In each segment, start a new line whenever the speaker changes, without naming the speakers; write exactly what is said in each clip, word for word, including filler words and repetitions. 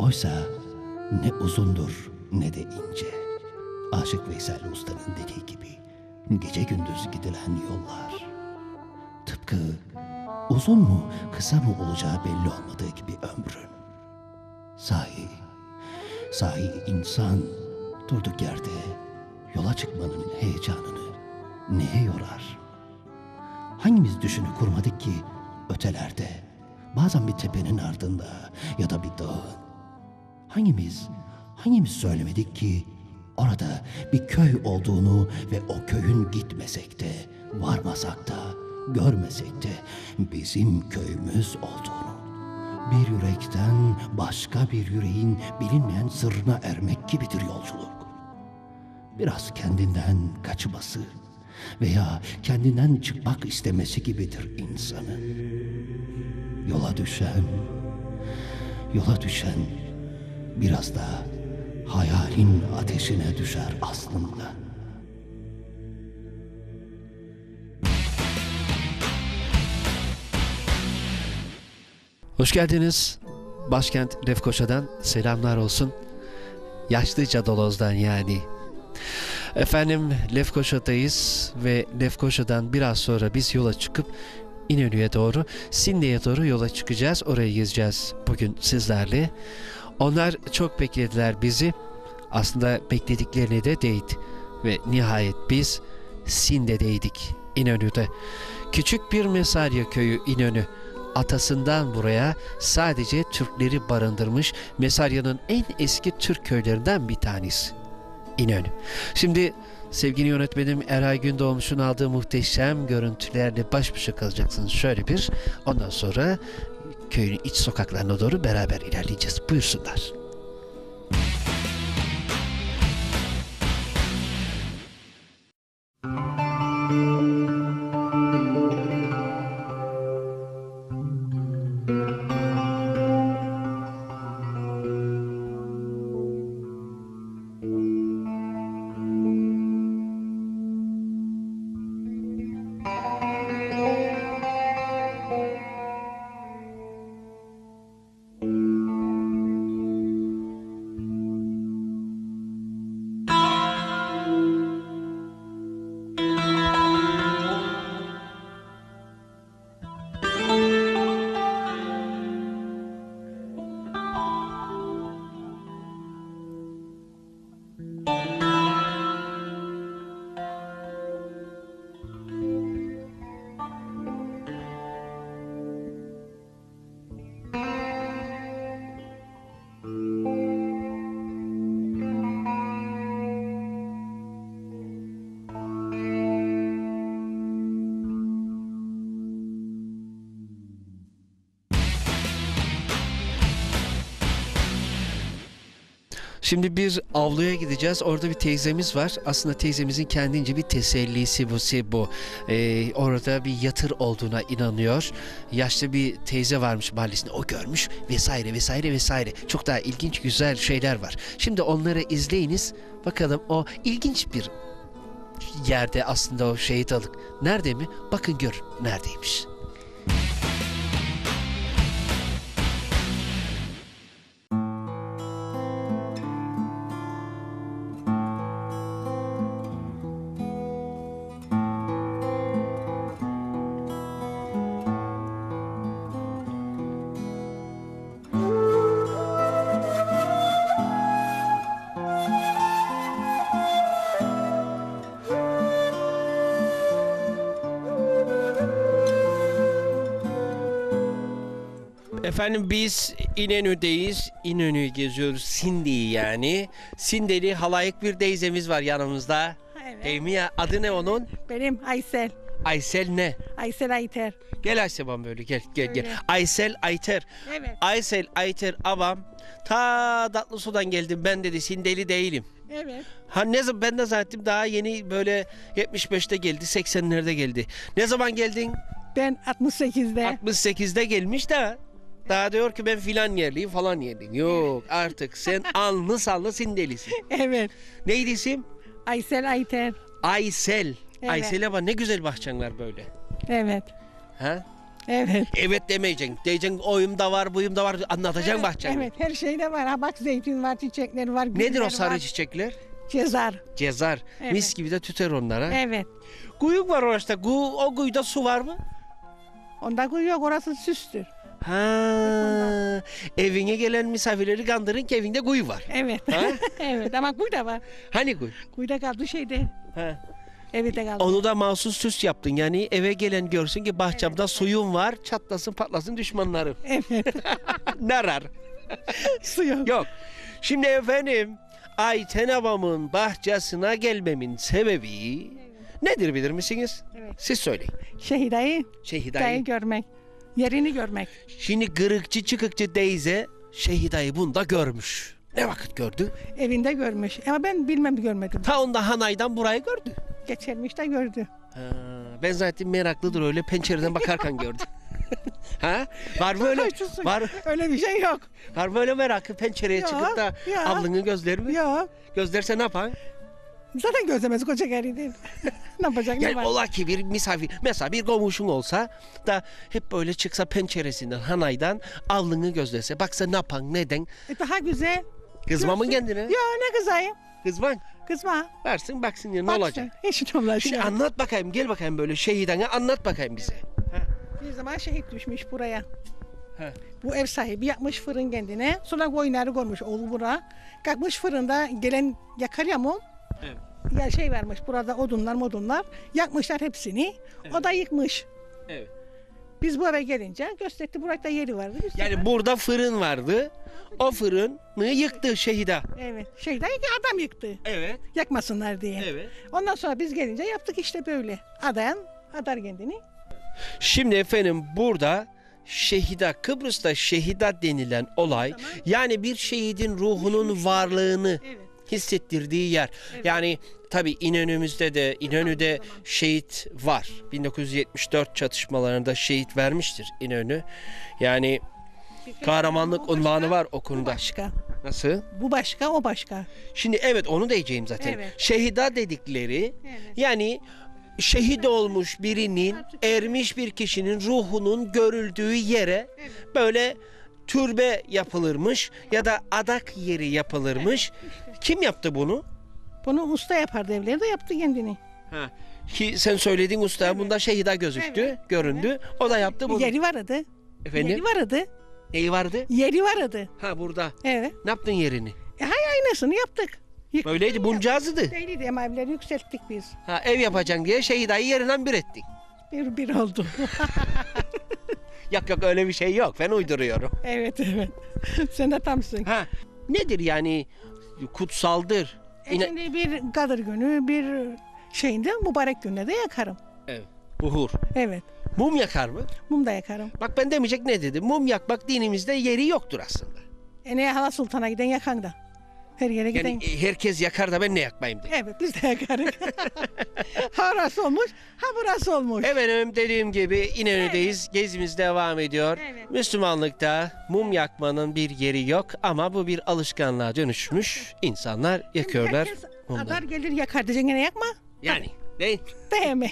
Oysa ne uzundur ne de ince. Aşık Veysel Usta'nın dediği gibi gece gündüz gidilen yollar. Tıpkı uzun mu kısa mı olacağı belli olmadığı gibi ömrün. Sahi, sahi insan durduk yerde yola çıkmanın heyecanını neye yorar? Hangimiz düşünü kurmadık ki ötelerde, bazen bir tepenin ardında ya da bir dağın? Hangimiz, hangimiz söylemedik ki orada bir köy olduğunu ve o köyün gitmesek de, varmasak da, görmesek de bizim köyümüz olduğunu? Bir yürekten başka bir yüreğin bilinmeyen sırrına ermek gibidir yolculuk. Biraz kendinden kaçması veya kendinden çıkmak istemesi gibidir insanın. Yola düşen, yola düşen biraz da hayalin ateşine düşer aslında.
Hoş geldiniz. Başkent Lefkoşa'dan selamlar olsun. Yaşlıca Doloz'dan yani. Efendim Lefkoşa'dayız ve Lefkoşa'dan biraz sonra biz yola çıkıp İnönü'ye doğru, Sinde'ye doğru yola çıkacağız. Orayı gezeceğiz bugün sizlerle. Onlar çok beklediler bizi. Aslında beklediklerine de değdi. Ve nihayet biz Sinde'deydik, İnönü'de. Küçük bir Mesarya köyü İnönü. Atasından buraya sadece Türkleri barındırmış Mesarya'nın en eski Türk köylerinden bir tanesi. İnönü. Şimdi sevgili yönetmenim Eray Gündoğmuş'un aldığı muhteşem görüntülerle baş başa kalacaksınız. Şöyle bir, ondan sonra köyün iç sokaklarına doğru beraber ilerleyeceğiz. Buyursunlar. Şimdi bir avluya gideceğiz. Orada bir teyzemiz var. Aslında teyzemizin kendince bir tesellisi bu. bu. Ee, orada bir yatır olduğuna inanıyor. Yaşlı bir teyze varmış mahallesinde. O görmüş vesaire vesaire vesaire. Çok daha ilginç güzel şeyler var. Şimdi onları izleyiniz. Bakalım o ilginç bir yerde aslında o şehit alık. Nerede mi? Bakın görün neredeymiş. Efendim biz İnönü'deyiz. İnönü'yü geziyoruz. Sinde'yi yani. Sindeli halayık bir teyzemiz var yanımızda.
Evet.
Değil mi ya? Adı ne onun?
Benim Aysel.
Aysel ne?
Aysel Ayter.
Gel Aysel abam böyle gel gel gel.
Öyle.
Aysel Ayter.
Evet.
Aysel Ayter abam. Ta Tatlısu'dan geldim ben dedi. Sindeli değilim.
Evet.
Ha ne zaman ben de zannettim daha yeni böyle yetmiş beşte geldi, seksenlerde geldi. Ne zaman geldin?
Ben altmış sekizde.
altmış sekizde gelmiş de daha diyor ki ben filan yerliyim falan yerliyim. Yok artık sen alnı sallı Sindelisin.
Evet.
Neydi isim?
Aysel Ayter.
Aysel.
Evet.
Aysel'e bak ne güzel bahçen var böyle.
Evet.
Ha?
Evet.
Evet demeyeceksin. Diyeceksin oyum da var, buyum da var. Anlatacaksın
Evet,
bahçeni.
evet, her şeyde var. Ha bak zeytin var, çiçekler var,
Nedir
güller
o sarı
var.
çiçekler?
Cezar.
Cezar.
Evet.
Mis gibi de tüter onlara.
Evet.
Kuyuk var orada. Ku, o kuyuda su var mı?
Onda kuyu yok, orası süstür.
Ha, evine gelen misafirleri kandırın ki evinde kuyu var.
Evet.
Ha?
Evet ama kuyu da var.
Hani kuyu?
Kuyu da kaldı şeyde.
Ha.
Evde kaldı.
Onu da mahsus süs yaptın. Yani eve gelen görsün ki bahçemde suyum var. Çatlasın patlasın düşmanlarım.
Evet.
Narar.
Su yok.
Yok. Şimdi efendim Ayten abamın bahçesine gelmemin sebebi nedir bilir misiniz?
Evet.
Siz söyleyin.
Şehidayı,
Şehidayı.
dayı görmek. Yerini görmek.
Şimdi kırıkçı çıkıkçı teyze Şehidayı bunda görmüş. Ne vakit gördü?
Evinde görmüş. Ama ben bilmem görmedim.
Ta onda Hanay'dan burayı gördü.
Geçermiş de gördü.
Ha, ben zaten meraklıdır öyle pencereden bakarken gördü. Ha? Var böyle
Haklısın.
var
Öyle bir şey yok.
var böyle merakı pencereye
Ya,
çıkıp da
ya.
avlını gözler mi?
Yok.
Gözlerse ne yapan?
Zaten gözlemez koca gari değil. Ne yapacak ne
Yani
var?
ola ki bir misafir mesela bir komşun olsa da hep böyle çıksa penceresinden Hanay'dan avlını gözlese baksa ne yapan neden?
E, daha güzel.
Kızmamın
Görsün.
kendine.
Ya ne kızayım?
Kızman.
Kızma.
Versin baksın ya ne
Baksın.
olacak?
Hiç ne olacak?
Şimdi anlat bakayım gel bakayım böyle şehidane anlat bakayım bize.
Bir zaman şehit düşmüş buraya.
He.
Bu ev sahibi yapmış fırın kendine. Sonra koyunları koymuş oğlu bura. Kalkmış fırında gelen yakar ya mum.
Evet.
Ya şey vermiş burada odunlar modunlar. Yakmışlar hepsini. O da yıkmış.
Evet.
Biz bu eve gelince gösterdi burada yeri vardı. Biz
Yani
sonra-
burada fırın vardı. O fırını yıktı şehida.
Evet. Şeyden adam yıktı.
Evet.
Yakmasınlar diye.
Evet.
Ondan sonra biz gelince yaptık işte böyle. Adayan adar kendini.
Şimdi efendim burada şehida Kıbrıs'ta şehida denilen olay yani bir şehidin ruhunun varlığını
Evet.
hissettirdiği yer. Yani tabii İnönü'müzde de İnönü'de şehit var. bin dokuz yüz yetmiş dört çatışmalarında şehit vermiştir İnönü. Yani kahramanlık unvanı var o
Bu
konuda.
başka.
Nasıl?
Bu başka, o başka.
Şimdi evet onu diyeceğim zaten.
Evet.
Şehida dedikleri
Evet.
yani şehit olmuş birinin ermiş bir kişinin ruhunun görüldüğü yere böyle türbe yapılırmış ya da adak yeri yapılırmış. Kim yaptı bunu?
Bunu usta yapardı evleri de yaptı kendini.
Ha. Ki sen söylediğin usta bunda şehida gözüktü,
Evet.
göründü. O da yaptı bunu.
Yeri vardı.
Efendim?
Yeri vardı.
Neyi vardı?
Yeri vardı.
Ha burada.
Evet.
Ne yaptın yerini?
E, hay aynısını yaptık. Yıktık.
Böyleydi buncağızdı.
Değildi ama evleri yükselttik biz.
Ha ev yapacaksın diye şehidayı yerinden bir ettik.
Bir bir oldu.
Yok yok öyle bir şey yok. Ben uyduruyorum.
Evet evet. Sen de tamsın.
Ha nedir yani kutsaldır.
E
İna-
şimdi bir Kadir günü bir şeyinde mübarek günde de yakarım.
Evet. Buhur.
Evet.
Mum yakar mı?
Mum da yakarım.
Bak ben demeyecek ne dedim. Mum yakmak dinimizde yeri yoktur aslında.
E ne Hala Sultan'a giden yakan da. Her yere giden.
Yani e, herkes yakar da ben ne yakmayayım de.
Evet biz de yakarız. ha orası olmuş, ha burası olmuş.
Efendim dediğim gibi İnönü'deyiz. Gezimiz devam ediyor.
Evet.
Müslümanlıkta mum yakmanın bir yeri yok ama bu bir alışkanlığa dönüşmüş. İnsanlar yakıyorlar
Herkes
mumları.
adar gelir yakar diyeceksin gene yakma.
Yani değil.
Değme.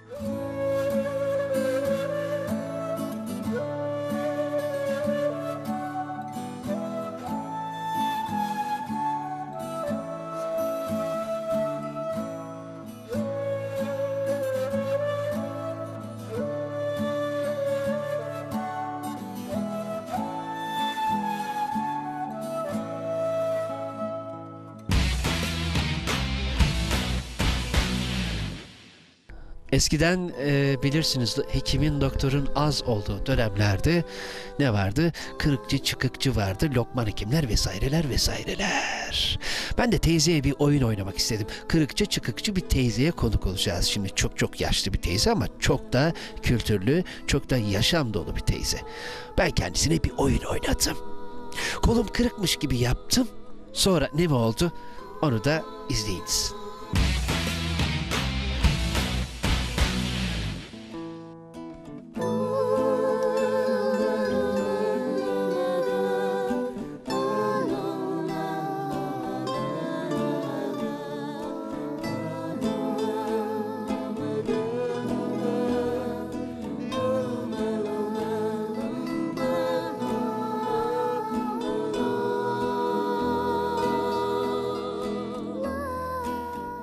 Eskiden e, bilirsiniz hekimin doktorun az olduğu dönemlerde ne vardı? Kırıkçı çıkıkçı vardı, lokman hekimler vesaireler vesaireler. Ben de teyzeye bir oyun oynamak istedim. Kırıkçı çıkıkçı bir teyzeye konuk olacağız. Şimdi çok çok yaşlı bir teyze ama çok da kültürlü, çok da yaşam dolu bir teyze. Ben kendisine bir oyun oynadım. Kolum kırıkmış gibi yaptım. Sonra ne mi oldu? Onu da izleyiniz.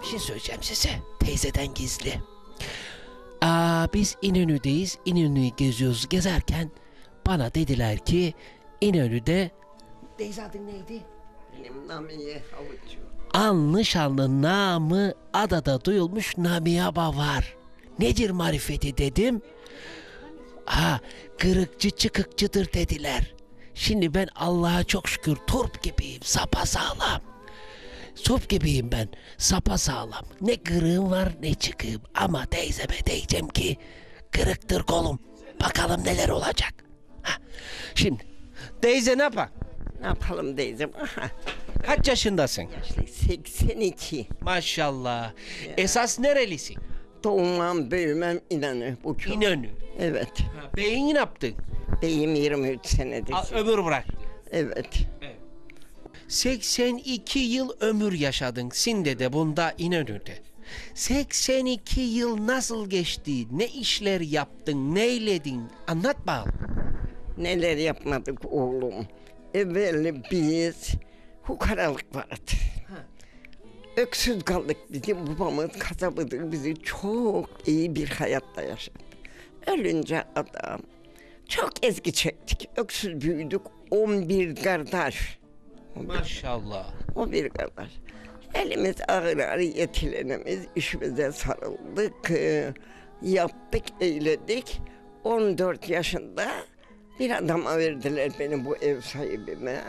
şey söyleyeceğim size. Teyzeden gizli. Aa, biz İnönü'deyiz. İnönü'yü geziyoruz. Gezerken bana dediler ki İnönü'de... Teyze adın neydi?
Benim Namiye Havuççu.
Anlı şanlı namı adada duyulmuş Nami Aba var. Nedir marifeti dedim. Ha, kırıkçı çıkıkçıdır dediler. Şimdi ben Allah'a çok şükür turp gibiyim, sapasağlam. Turp gibiyim ben, sapasağlam. Ne kırığım var ne çıkığım. Ama teyzeme diyeceğim ki kırıktır kolum. Bakalım neler olacak. Ha, şimdi teyze ne yapar?
Ne yapalım teyzem? Aha,
Kaç yaşındasın?
yaşlı seksen iki.
Maşallah. Esas nerelisin?
Doğumam büyümem İnönü. Bu çok.
İnönü.
Evet.
Ha, beyin ne yaptın?
Beyim yirmi üç senedir.
A, ömür bırak.
Evet.
seksen iki yıl ömür yaşadın Sinde'de, bunda İnönü'de. seksen iki yıl nasıl geçti? Ne işler yaptın? Neyledin? Anlat bakalım.
Neler yapmadık oğlum. Evveli biz hukaralık vardı. Öksüz kaldık, bizim babamız kasabıdır, bizi çok iyi bir hayatta yaşattı. Ölünce adam çok ezgi çektik, öksüz büyüdük, on bir kardeş.
Maşallah.
O bir kardeş. Elimiz ağır ağır yetilenimiz, işimize sarıldık, e, yaptık, eyledik. on dört yaşında bir adama verdiler beni bu ev sahibime.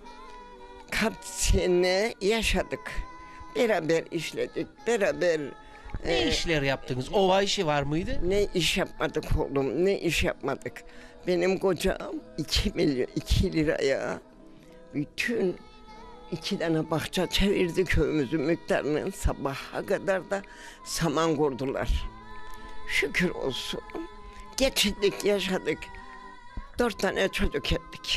Kaç sene yaşadık. Beraber işledik, beraber...
Ne
e,
işler yaptınız? Ova işi var mıydı?
Ne iş yapmadık oğlum, ne iş yapmadık. Benim kocam iki milyon, iki liraya bütün iki tane bahçe çevirdi köyümüzün miktarının, sabaha kadar da saman kurdular. Şükür olsun. Geçindik, yaşadık. Dört tane çocuk ettik.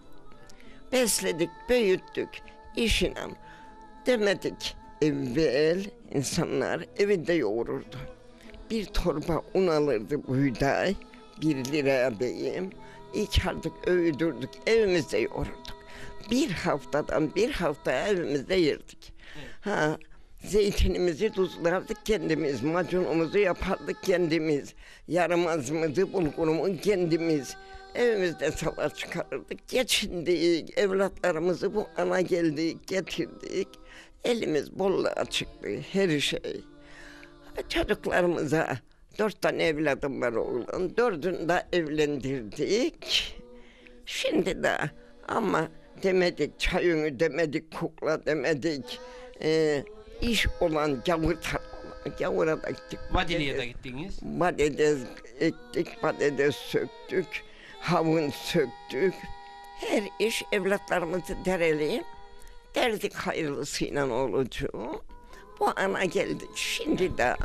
Besledik, büyüttük. İşine demedik. Evvel insanlar evinde yoğururdu. Bir torba un alırdı buğday, bir liraya beyim. İçerdik, öğüdürdük, evimizde yoğururduk. Bir haftadan bir haftaya evimizde yerdik. Ha, zeytinimizi tuzlardık kendimiz, macunumuzu yapardık kendimiz, yaramazımızı, bulgurumu kendimiz. Evimizde savaş çıkarırdık, geçindik, evlatlarımızı bu ana geldik, getirdik. Elimiz bolluğa çıktı, her şey. Çocuklarımıza, dört tane evladım var oğlan, dördünü de evlendirdik. Şimdi de ama demedik çayını demedik, kukla demedik. Ee, iş olan gavur tarlama, gavura da gittik.
Vadili'ye de gittiniz.
Patates ektik, patates söktük, havun söktük. Her iş evlatlarımızı dereleyip derdik hayırlısıyla olucu. Bu ana geldik. Şimdi de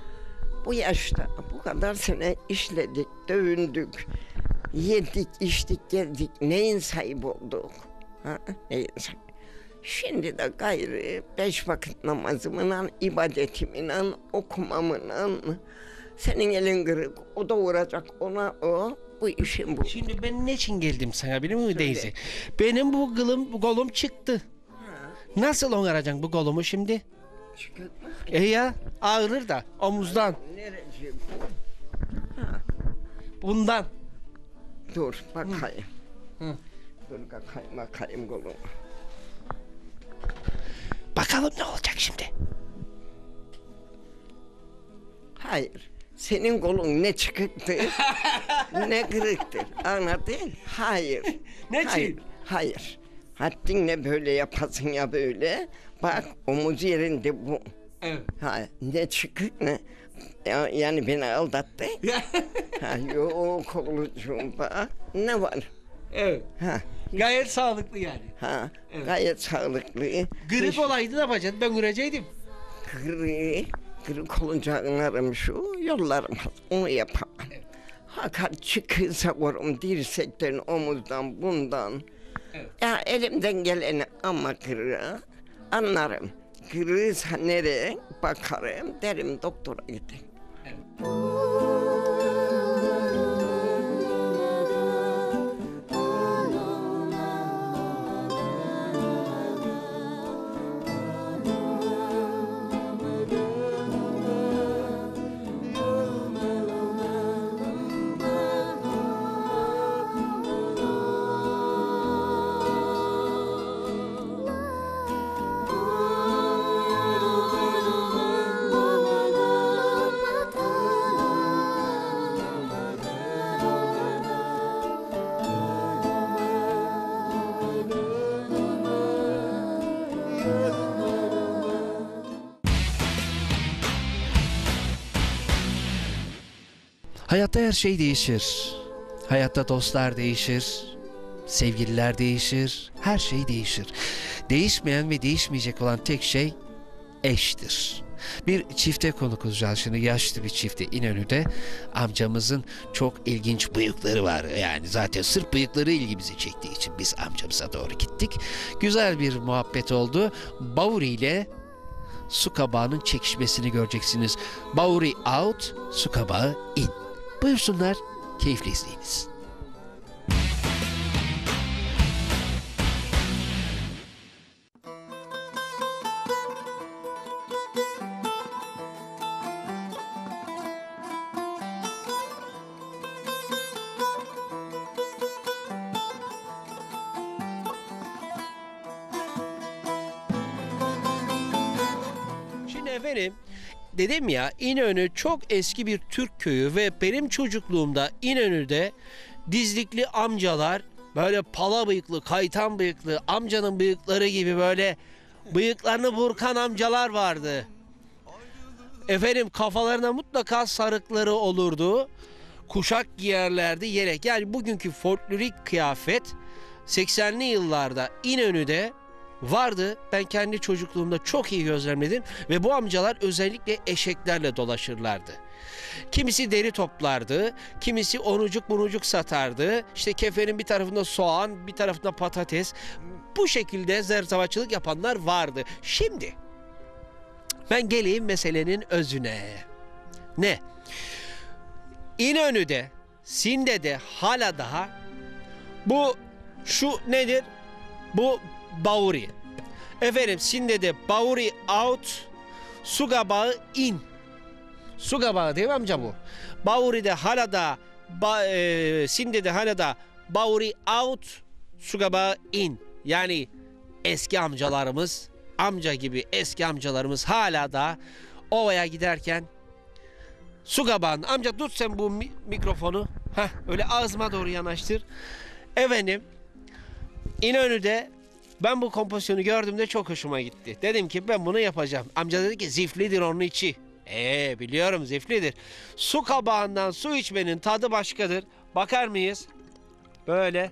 bu yaşta bu kadar sene işledik, dövündük, yedik, içtik, geldik. Neyin sahibi olduk? Ha? Neyin sahibi? Şimdi de gayrı beş vakit namazımla, ibadetimle, okumamla, senin elin kırık, o da uğrayacak ona o, bu işin bu.
Şimdi ben ne için geldim sana biliyor musun teyze? Benim bu kılım, bu kolum çıktı. Nasıl onaracaksın bu kolumu şimdi?
Çıkık.
E ya ağrır da omuzdan,
Nereci
bundan.
Dur bakayım.
Hı.
Dur bakayım, bakayım koluma.
Bakalım ne olacak şimdi?
Hayır. Senin kolun ne çıkıktır, ne kırıktır. Anladın? Hayır.
Ne
Hayır.
için?
Hayır. Haddinle böyle yapasın ya böyle. Bak omuz yerinde bu.
Evet.
Ha, ne çıkık ne? Ya, yani beni aldattı. Ha, yok oğlucuğum bak. Ne var?
Evet.
Ha,
Gayet sağlıklı yani.
ha.
Evet.
Gayet sağlıklı.
Grip
Hiç-
olaydı ne yapacaktın? Ben göreceydim.
Kırı, kırık olunca anlarım şu, yollarım onu yapamam. Hakan çıkırsa vururum dirsekten, omuzdan, bundan.
Evet.
Ya elimden geleni ama kırığı anlarım. Kırığıysa nereye bakarım, derim doktora gidin.
Hayatta her şey değişir. Hayatta dostlar değişir. Sevgililer değişir. Her şey değişir. Değişmeyen ve değişmeyecek olan tek şey eştir. Bir çifte konuk olacağız şimdi, yaşlı bir çifte İnönü'de. Amcamızın çok ilginç bıyıkları var. Yani zaten sırf bıyıkları ilgimizi çektiği için biz amcamıza doğru gittik. Güzel bir muhabbet oldu. Bavuri ile su kabağının çekişmesini göreceksiniz. Bavuri out, su kabağı in. Buyursunlar, keyifle izleyiniz. Şimdi efendim, dedim ya, İnönü çok eski bir Türk köyü ve benim çocukluğumda İnönü'de dizlikli amcalar, böyle pala bıyıklı, kaytan bıyıklı, amcanın bıyıkları gibi böyle bıyıklarını burkan amcalar vardı. Efendim, kafalarına mutlaka sarıkları olurdu. Kuşak giyerlerdi, yelek. Yani bugünkü folklorik kıyafet seksenli yıllarda İnönü'de vardı. Ben kendi çocukluğumda çok iyi gözlemledim ve bu amcalar özellikle eşeklerle dolaşırlardı. Kimisi deri toplardı, kimisi onucuk bunucuk satardı. İşte kefenin bir tarafında soğan, bir tarafında patates. Bu şekilde zerzavatçılık yapanlar vardı. Şimdi ben geleyim meselenin özüne. Ne? İnönü'de, Sinde'de hala daha bu şu nedir? Bu Bavuri. Efendim, Sinde'de Bavuri out, su kabağı in. Su kabağı değil mi amca bu? Bavuri'de hala da ba, e, Sinde'de hala da Bavuri out, su kabağı in. Yani eski amcalarımız, amca gibi eski amcalarımız hala da ovaya giderken su kabağında, amca tut sen bu mi mikrofonu. Heh, öyle ağzıma doğru yanaştır. Efendim, İnönü'de ben bu kompozisyonu gördüğümde çok hoşuma gitti. Dedim ki ben bunu yapacağım. Amca dedi ki ziflidir onun içi. Eee biliyorum, ziflidir. Su kabağından su içmenin tadı başkadır. Bakar mıyız? Böyle.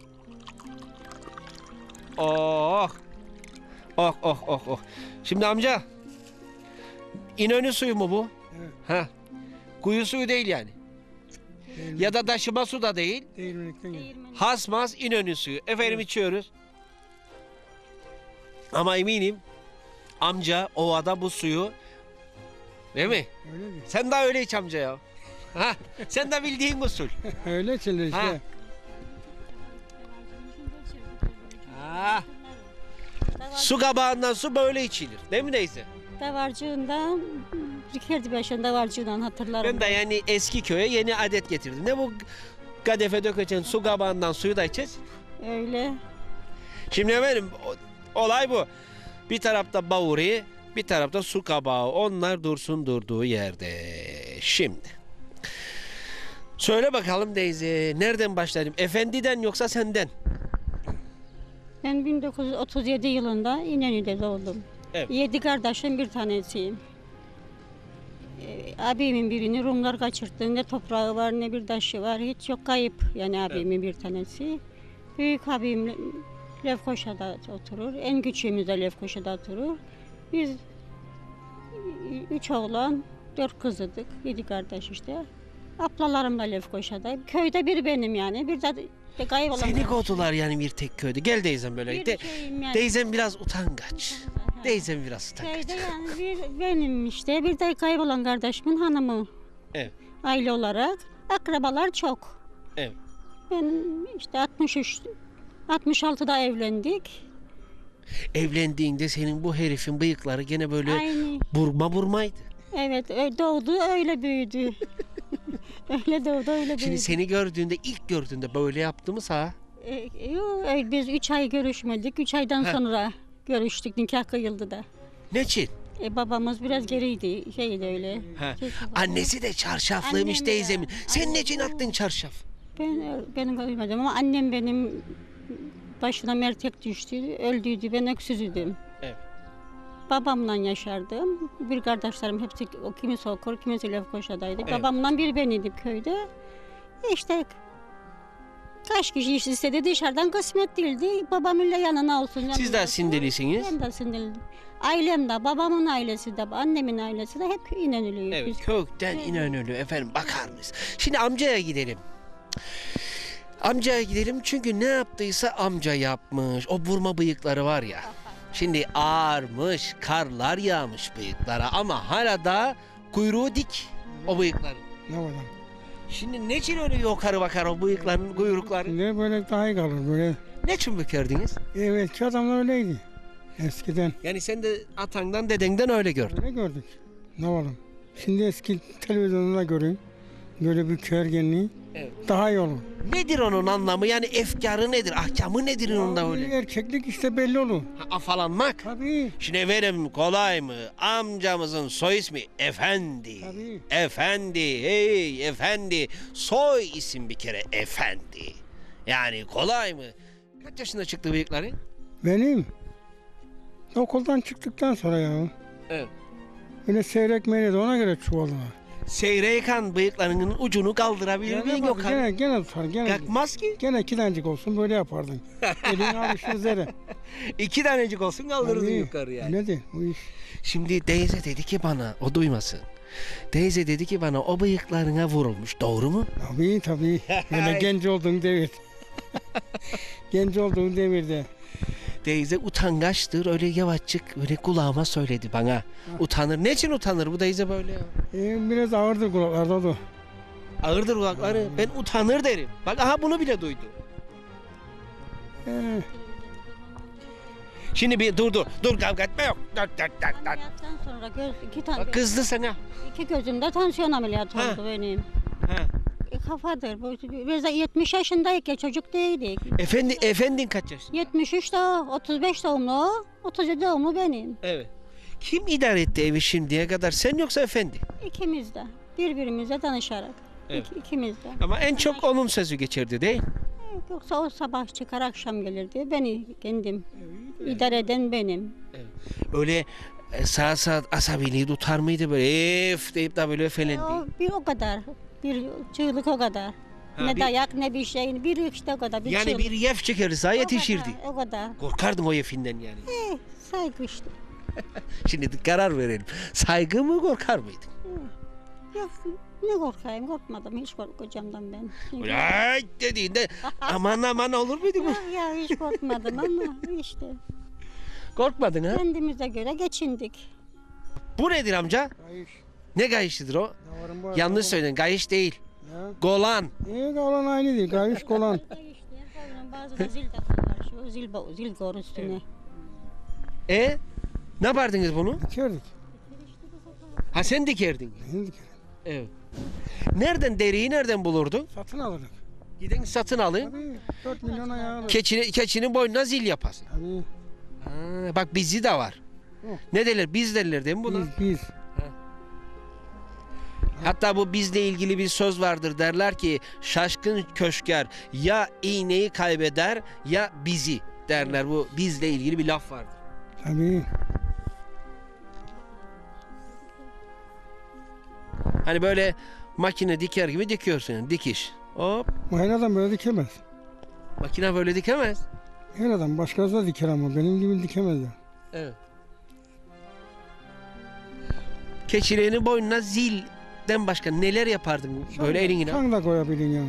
Oh. Oh oh oh oh. Şimdi amca, İnönü suyu mu bu?
Evet.
Ha. Kuyu suyu değil yani.
Değirmen,
Ya da taşıma su da değil.
değirmenlikten geldi.
Hasmaz İnönü suyu. Efendim,
Evet.
içiyoruz. Ama eminim amca ovada bu suyu, değil mi?
Öyle mi?
Sen daha öyle iç amca ya. Ha, sen de bildiğin usul.
Öyle içilir işte.
Ha. Ha. Su kabağından su böyle içilir. Değil mi neyse?
Davarcığından, Rikerdi Başı'nın davarcığından hatırlarım.
Ben de yani eski köye yeni adet getirdim. Ne bu kadefe dökeceğin su kabağından suyu da içeceğiz.
Öyle.
Şimdi efendim, o- olay bu. Bir tarafta Bavuri, bir tarafta su kabağı. Onlar dursun durduğu yerde. Şimdi. Söyle bakalım Deyze, nereden başlayalım? Efendiden yoksa senden?
Ben bin dokuz yüz otuz yedi yılında İnönü'de doğdum.
Evet.
Yedi kardeşin bir tanesiyim. Ee, abimin birini Rumlar kaçırttı. Ne toprağı var ne bir taşı var. Hiç yok, kayıp yani abimin bir tanesi. Büyük abim Lefkoşa'da oturur. En küçüğümüz de Lefkoşa'da oturur. Biz üç oğlan, dört kızıdık. Yedi kardeş işte. Ablalarım da Lefkoşa'da. Köyde bir benim yani. Bir de, de kaybolan.
Seni kovdular yani bir tek köyde. Gel Deyzem böyle.
Bir
De,
şeyim yani.
Deyzem biraz utangaç.
Aha.
Deyzem biraz utangaç.
Köyde yani bir benim işte. Bir de kaybolan kardeşimin hanımı.
Evet.
Aile olarak. Akrabalar çok.
Evet.
Ben işte altmış üç, altmış altıda evlendik.
Evlendiğinde senin bu herifin bıyıkları gene böyle
Aynı.
burma burmaydı.
Evet, ö- doğdu öyle büyüdü. Öyle doğdu öyle büyüdü.
Şimdi seni gördüğünde, ilk gördüğünde böyle yaptı mı sana?
E, yo, e, biz üç ay görüşmedik. Üç aydan
Heh.
sonra görüştük. Nikah kıyıldı da.
Ne için?
E, babamız biraz geriydi. Şeydi öyle.
Ha.
Şey-
Annesi de çarşaflıymış
Annem de-
teyzemin. Sen
annem
ne için
de-
attın çarşaf?
Ben benim ölmedim ama annem benim başına mertek düştü, öldüydü. Ben öksüzüydüm.
Evet.
babamla yaşardım. Bir kardeşlerim hepsi o kimisi okur, kimisi Lefkoşa'daydı.
Evet.
Babamla bir beniydim köyde. İşte kaç kişi iş istedi dışarıdan kısmet değildi. Babam öyle yanına olsun.
Siz
yanına
de
olsun.
Sindilisiniz.
Ben de Sindirliyim. Ailem de, babamın ailesi de, annemin ailesi de hep İnönülüyüz
Evet,
biz.
kökten İnönülü efendim, bakar mısın? Şimdi amcaya gidelim. Amcaya gidelim çünkü ne yaptıysa amca yapmış. O burma bıyıkları var ya. Şimdi ağarmış, karlar yağmış bıyıklara ama hala da kuyruğu dik o bıyıkların.
Ne var lan?
Şimdi ne için öyle yukarı bakar o bıyıkların kuyrukları?
Şimdi böyle daha iyi kalır böyle.
Ne için bükerdiniz?
Evet, adamlar öyleydi. Eskiden
Yani sen de atandan dedenden öyle gördün.
öyle gördük. Ne var lan? Şimdi eski televizyonda göreyim. Böyle bir körgenliği
Evet.
daha iyi olur.
Nedir onun anlamı? Yani efkarı nedir? Ahkamı nedir onun da
Ya,
öyle?
erkeklik işte belli olur.
Ha, afalanmak.
Tabii.
Şimdi efendim kolay mı? Amcamızın soy ismi Efendi.
Tabii.
Efendi, hey efendi. Soy isim bir kere Efendi. Yani kolay mı? Kaç yaşında çıktı bıyıkları?
Benim okuldan çıktıktan sonra ya.
Evet.
Öyle seyrek meyrek ona göre çuvalına.
Seyreyken bıyıklarının ucunu kaldırabilir
Gene,
miyin
bak,
yok?
gene, gene tutar. Gene,
Kalkmaz ki.
gene iki tanecik olsun böyle yapardın. Elin alışır zere.
İki tanecik olsun kaldırırdın
Tabii,
yukarı yani.
Öyle değil bu iş.
Şimdi teyze dedi ki bana, o duymasın. Teyze dedi ki bana o bıyıklarına vurulmuş. Doğru mu?
Tabii tabii. Böyle genç olduğun devir. Genç olduğun devirde.
Teyze utangaçtır. Öyle yavaşçık öyle kulağıma söyledi bana. Utanır. Ne için utanır bu teyze böyle ya?
Ee, biraz ağırdır kulaklarda da.
Ağırdır kulakları. Ben utanır derim. Bak aha bunu bile duydu.
Ee,
Şimdi bir dur dur. Dur kavga etme yok. Dur dur dur dur.
Ameliyattan sonra göz, iki tane
Bak kızdı sana.
iki gözümde tansiyon ameliyatı
Ha.
oldu benim.
Ha.
E, kafadır. Bu, biz de yetmiş yaşındayken çocuk değildik.
Efendi, efendin kaç yaşında?
yetmiş üç de o, otuz beş doğumlu o, otuz yedi doğumlu benim.
Evet. Kim idare etti evi şimdiye kadar? Sen yoksa efendi?
İkimiz de birbirimize danışarak.
Evet.
İki, ikimiz de.
Ama en çok onun sözü geçirdi değil mi?
E, Yoksa o sabah çıkar akşam gelirdi. Beni kendim idare eden benim.
Öyle e, saat saat asabiliği tutar mıydı böyle ef deyip de böyle
E,
efelendi.
o, bir o kadar. Bir çığlık o kadar.
Ha,
ne
bir-
dayak ne bir şey. Bir işte o kadar. Bir
Yani
çığlık.
bir yef çekerse yetişirdi.
O kadar. O kadar.
Korkardım o yefinden yani.
E, saygı işte.
Şimdi karar verelim. Saygı mı korkar mıydın?
Yok ne korkayım korkmadım hiç kork kocamdan ben. Çünkü-
Öyle "Ay" dediğinde aman aman olur muydu bu?
Ya, ya hiç korkmadım ama işte
Korkmadın ha?
kendimize göre geçindik.
Bu nedir amca?
Kayış.
Ne gayışıdır o?
Davarın bu-
Yanlış söyledin. Gayış değil.
Ya.
Golan.
İyi kalan aynı değil. Kayış kolan.
Bazı da zil takarlar şu zil, zil gor üstüne.
E? Ne yapardınız bunu?
Dikerdik.
Ha sen dikerdin.
Şimdi
Evet. Nereden deriyi nereden bulurdun?
satın alırdık.
Gidin satın alın.
Tabii dört milyon ayağı alırdık.
Keçini, keçinin boynuna zil yapasın.
Tabii
Ha, bak bizi de var.
Yok.
Ne derler? Biz derler değil mi buna?
biz biz.
Hatta bu bizle ilgili bir söz vardır. Derler ki şaşkın köşker ya iğneyi kaybeder ya bizi derler. Bu bizle ilgili bir laf vardır.
Tabii.
Hani böyle makine diker gibi dikiyorsun. Dikiş. Hop.
Bu her adam böyle dikemez.
Makine böyle dikemez.
Her adam başkası da diker ama benim gibi dikemez ya.
Evet. Keçilerin boynuna zilden başka neler yapardın böyle eline?
Çang da koyabilin ya.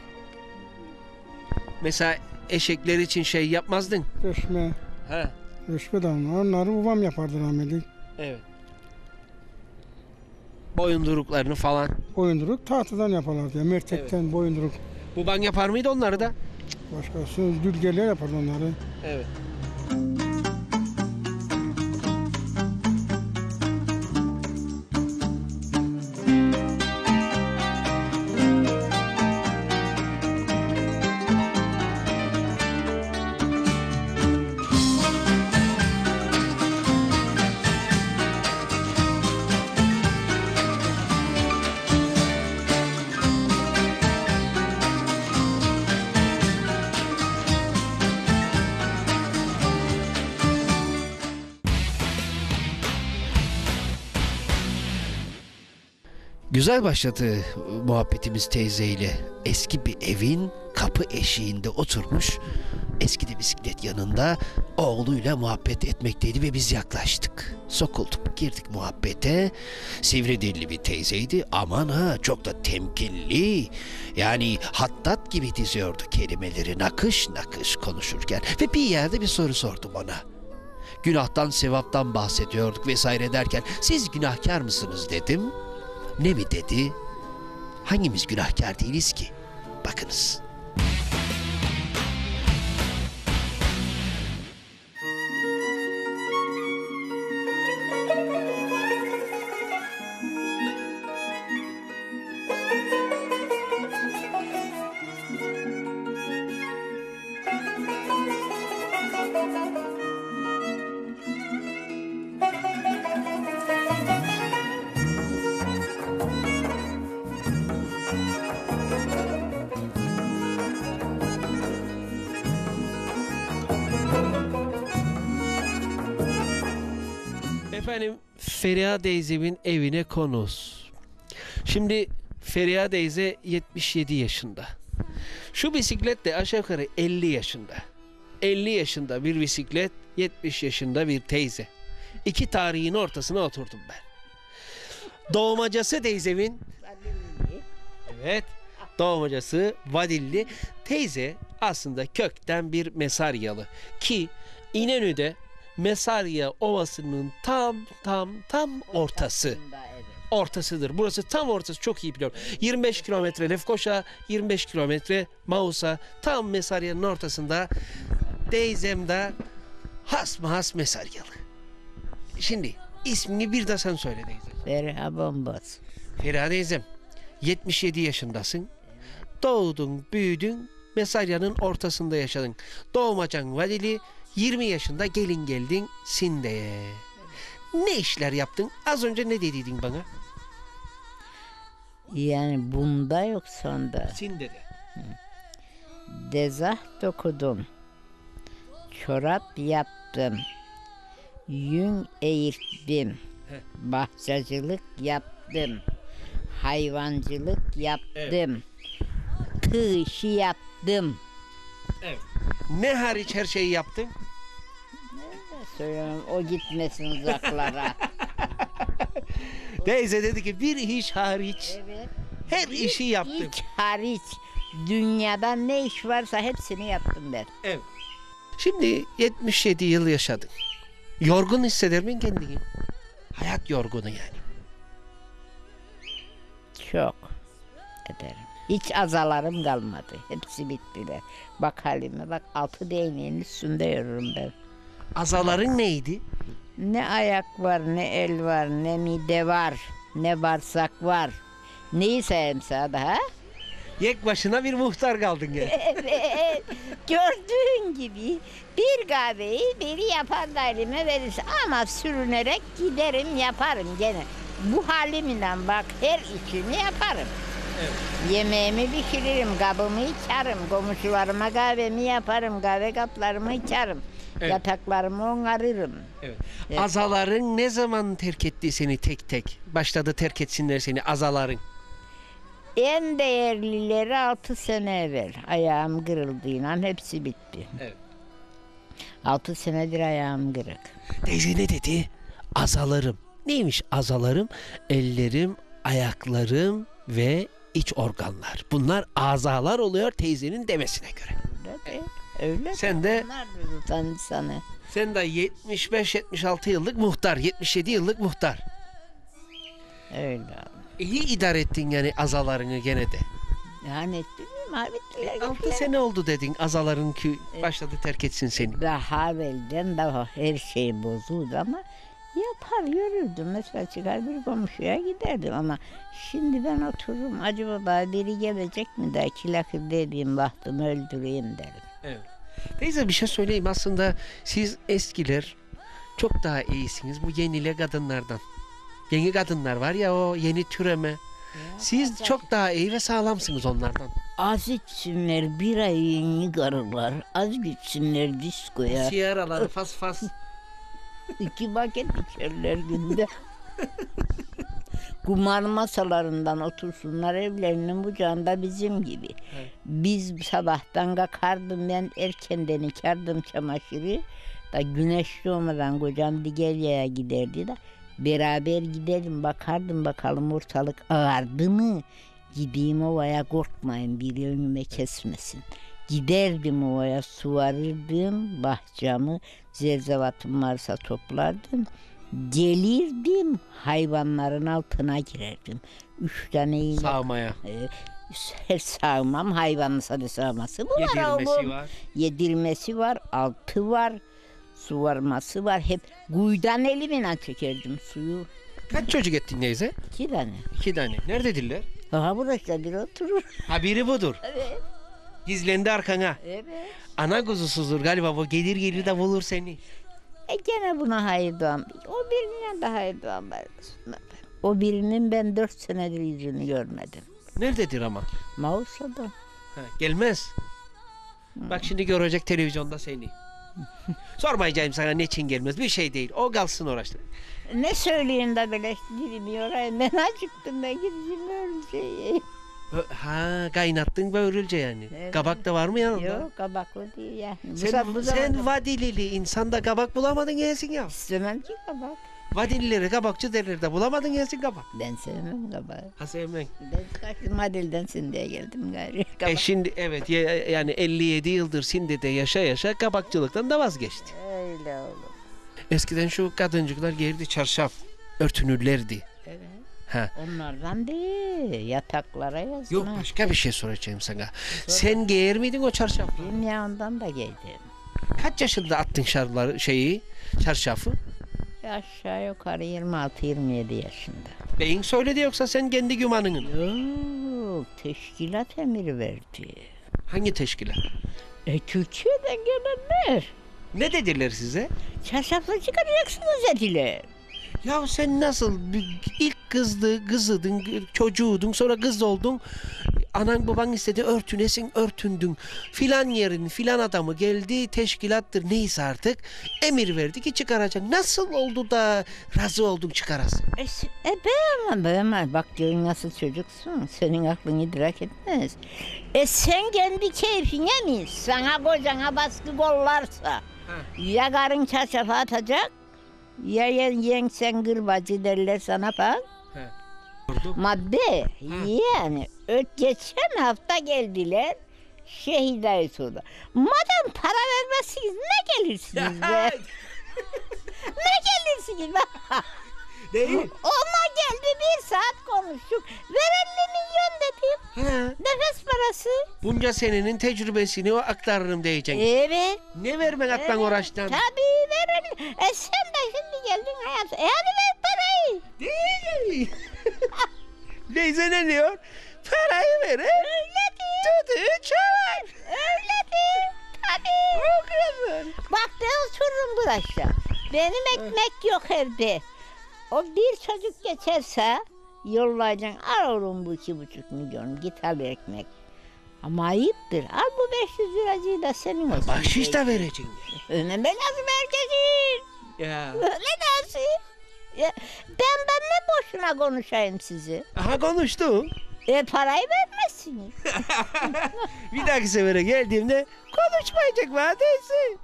Mesela eşekler için şey yapmazdın.
Döşme.
Ha.
Döşme damla. Onları babam yapardı rahmetli.
Evet. Boyunduruklarını falan.
Boyunduruk tahtadan yaparlardı ya. Mertekten boyunduruk.
Baban yapar mıydı onları da?
Başkası dülgerler yapardı onları.
Evet. Güzel başladı muhabbetimiz teyzeyle. Eski bir evin kapı eşiğinde oturmuş, eski de bisiklet yanında oğluyla muhabbet etmekteydi ve biz yaklaştık. Sokulduk, girdik muhabbete. Sivri dilli bir teyzeydi. Aman ha, çok da temkinli. Yani hattat gibi diziyordu kelimeleri nakış nakış konuşurken. Ve bir yerde bir soru sordum ona. Günahtan, sevaptan bahsediyorduk vesaire derken siz günahkar mısınız dedim. Ne mi dedi? Hangimiz günahkar değiliz ki? Bakınız. Efendim, Feriha teyzemin evine konuz. Şimdi Feriha teyze yetmiş yedi yaşında. Şu bisiklet de aşağı yukarı elli yaşında. elli yaşında bir bisiklet, yetmiş yaşında bir teyze. İki tarihin ortasına oturdum ben. Doğmacası teyzemin... Evet, doğmacası Vadilli. Teyze aslında kökten bir Mesaryalı. Ki İnönü'de Mesarya Ovası'nın tam tam tam ortası. Ortasıdır. Burası tam ortası, çok iyi biliyorum. yirmi beş kilometre Lefkoşa, yirmi beş kilometre Mausa, tam Mesarya'nın ortasında. Teyzem de has mı has Mesaryalı. Şimdi ismini bir de sen söyle teyze.
Feriha Bombaz.
Feriha teyzem, yetmiş yedi yaşındasın. Doğdun, büyüdün, Mesarya'nın ortasında yaşadın. Doğmacan Vadili, yirmi yaşında gelin geldin Sinde'ye. Ne işler yaptın? Az önce ne dediydin bana?
Yani bunda yok sonda.
Sinde'de.
Dezah dokudum. Çorap yaptım. Yün eğirttim.
Heh.
Bahçacılık yaptım. Hayvancılık yaptım. Tığ işi yaptım.
Evet. Ne hariç her şeyi yaptın?
Söylemem, o gitmesin uzaklara.
Teyze dedi ki bir iş hariç
Evet.
her işi yaptım.
Hiç hariç dünyada ne iş varsa hepsini yaptım ben.
Evet. Şimdi yetmiş yedi yıl yaşadın. Yorgun hisseder misin kendini? Hayat yorgunu yani.
Çok ederim. Hiç azalarım kalmadı. Hepsi bittiler. Bak halime bak, altı değneğin üstünde yürürüm ben.
Azaların neydi?
Ne ayak var, ne el var, ne mide var, ne bağırsak var. Neyi sayayım sana daha?
Yek başına bir muhtar kaldın gene.
Evet, gördüğün gibi bir kahveyi biri yapan da elime verirse, ama sürünerek giderim yaparım gene. Bu halimle bak, her işimi yaparım.
Evet.
Yemeğimi pişiririm, kabımı içerim, komşularıma kahvemi yaparım, kahve kaplarımı içerim,
Evet.
yataklarımı onarırım.
Evet.
Evet.
Azaların ne zaman terk etti seni tek tek? Başladı terk etsinler seni azaların.
En değerlileri altı sene evvel. Ayağım kırıldığıyla hepsi bitti.
Evet.
Altı senedir ayağım kırık.
Teyze ne dedi? Azalarım. Neymiş azalarım? Ellerim, ayaklarım ve iç organlar. Bunlar azalar oluyor teyzenin demesine göre.
Öyle de, öyle
Sen
de.
de
Onlar tutan insanı.
sen de yetmiş beş yetmiş altı yıllık muhtar, yetmiş yedi yıllık muhtar.
Öyle.
İyi idare ettin yani azalarını gene de.
Yani ettim mi? Bittiler,
altı
gittiler.
sene oldu dedin azaların ki başladı terk etsin seni.
Daha evvelden daha her şey bozuldu ama yapar yürürdüm. Mesela çıkar bir komşuya giderdim ama şimdi ben otururum. Acaba bana biri gelecek mi de iki lakır dediğim bahtımı öldüreyim derim.
Evet. Teyze bir şey söyleyeyim, aslında siz eskiler çok daha iyisiniz bu yenile kadınlardan. Yeni kadınlar var ya, o yeni türeme. Siz çok daha iyi ve sağlamsınız onlardan.
Az içsinler bir ay yeni karılar. Az gitsinler diskoya.
Siyaralar fas fas.
İki paket içerler günde. kumar masalarından otursunlar evlerinin bucağında bizim gibi.
Evet.
Biz sabahtan kalkardım, ben erkenden yıkardım çamaşırı. Da güneş doğmadan kocam Digelya'ya giderdi de beraber gidelim, bakardım bakalım ortalık ağardı mı? Gideyim ovaya, korkmayın biri önüme kesmesin. Giderdim ovaya, suvarırdım bahçamı, zerzevatım varsa toplardım. Gelirdim, hayvanların altına girerdim. Üç tane iğne.
Sağmaya.
E, her sağmam, hayvanın sarı sağması mı var
Yedirmesi
oğlum?
var.
Yedirmesi var, altı var, su varması var. Hep kuyudan elimle çekerdim suyu.
Kaç çocuk ettin neyse?
İki tane.
İki tane. Nerededirler?
Aha burası bir oturur.
Ha biri budur.
Evet.
Gizlendi arkana.
Evet.
Ana kuzusuzdur galiba bu. Gelir gelir de bulur seni.
E gene buna hayır doğan. O birine de hayır doğan var. O birinin ben dört senedir yüzünü görmedim.
Nerededir ama?
Mausa'da.
Ha, gelmez. Bak şimdi görecek televizyonda seni. Sormayacağım sana niçin gelmez. Bir şey değil. O kalsın uğraştı.
Ne söyleyeyim de böyle dilimi oraya. Ben acıktım, ben gideceğim öleceğim.
Ha kaynattın böğürülce yani.
Evet.
Kabak da var mı yanında?
Yok kabaklı değil ya.
Sen,
Bu
sen
zamanda
vadilili insanda kabak bulamadın yesin ya.
istemem ki kabak.
Vadililere kabakçı derler de bulamadın yesin kabak.
Ben sevmem kabağı.
Ha sevmen.
Ben kaçtım Adil'den Sindi'ye geldim gari.
E
Kabak.
şimdi evet ya- yani elli yedi yıldır Sindi'de yaşa yaşa kabakçılıktan da vazgeçti.
Öyle oğlum.
Eskiden şu kadıncıklar gelirdi çarşaf örtünürlerdi.
Evet.
Ha.
Onlardan değil, yataklara yazma.
Yok başka bir şey soracağım sana. Sen giyer miydin o çarşafları?
Ben ya ondan da giydim.
Kaç yaşında attın şarları şeyi, çarşafı?
Aşağı yukarı yirmi altı yirmi yedi yaşında.
Beyin söyledi yoksa sen kendi gümanının?
Yok, teşkilat emiri verdi.
Hangi teşkilat?
E Türkiye'den gelenler.
Ne dediler size?
Çarşafla çıkaracaksınız dediler.
Ya sen nasıl bir- ilk kızdı, kızıdın, çocuğudun, sonra kız oldun. Anan baban istedi örtünesin, örtündün. Filan yerin, filan adamı geldi, teşkilattır neyse artık. Emir verdi ki çıkaracak. Nasıl oldu da razı oldun çıkarasın?
E, s- e ben ama ben ama bak diyorsun nasıl çocuksun. Senin aklın idrak etmez. E sen kendi keyfine mi? Sana kocana baskı kollarsa. Ya karın çarşafa atacak. Ya yen, yengsen gırbacı derler sana bak.
Oldu.
Madde yani ö- geçen hafta geldiler Şehida'yı sordu. Madem para vermezsiniz ne gelirsiniz be? Ne gelirsiniz be?
Değil.
Onlar geldi bir saat konuştuk. Ver elli milyon dedim.
Ha.
Nefes parası.
Bunca senenin tecrübesini o aktarırım diyeceksin.
Evet.
Ne vermek attan
evet.
uğraştan?
Tabii ver elli. E sen de şimdi geldin hayat. E hadi ver parayı.
Değil. Neyse ne diyor? Parayı ver. he?
Öyle değil.
Tutuyor çalar.
Öyle değil. Tabii.
O kadar.
Bak ben otururum burada. Benim ekmek yok evde. O bir çocuk geçerse yollayacaksın. Al oğlum bu iki buçuk milyon git al ekmek. Ama ayıptır. Al bu beş yüz liracıyı da senin olsun.
Bahşiş da vereceksin.
Öneme lazım herkesin.
Ya.
Öyle nasıl? Ya, benden ne boşuna konuşayım sizi?
Aha konuştum.
E parayı vermezsiniz.
Bir dahaki sefere geldiğimde konuşmayacak vadesi.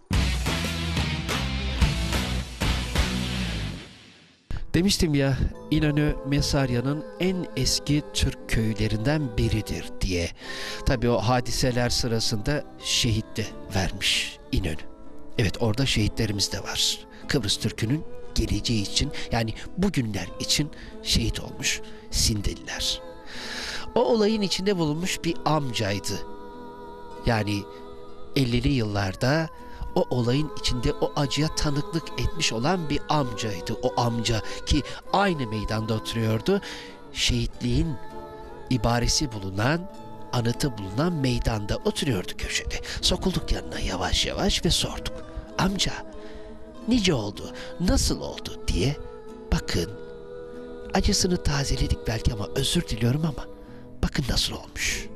Demiştim ya, İnönü Mesarya'nın en eski Türk köylerinden biridir diye. Tabii o hadiseler sırasında şehit de vermiş İnönü. Evet orada şehitlerimiz de var. Kıbrıs Türk'ünün geleceği için yani bugünler için şehit olmuş Sindeliler. O olayın içinde bulunmuş bir amcaydı. Yani ellili yıllarda o olayın içinde o acıya tanıklık etmiş olan bir amcaydı. O amca ki aynı meydanda oturuyordu. Şehitliğin ibaresi bulunan, anıtı bulunan meydanda oturuyordu köşede. Sokulduk yanına yavaş yavaş ve sorduk. Amca nice oldu, nasıl oldu diye. Bakın acısını tazeledik belki ama özür diliyorum ama bakın nasıl olmuş.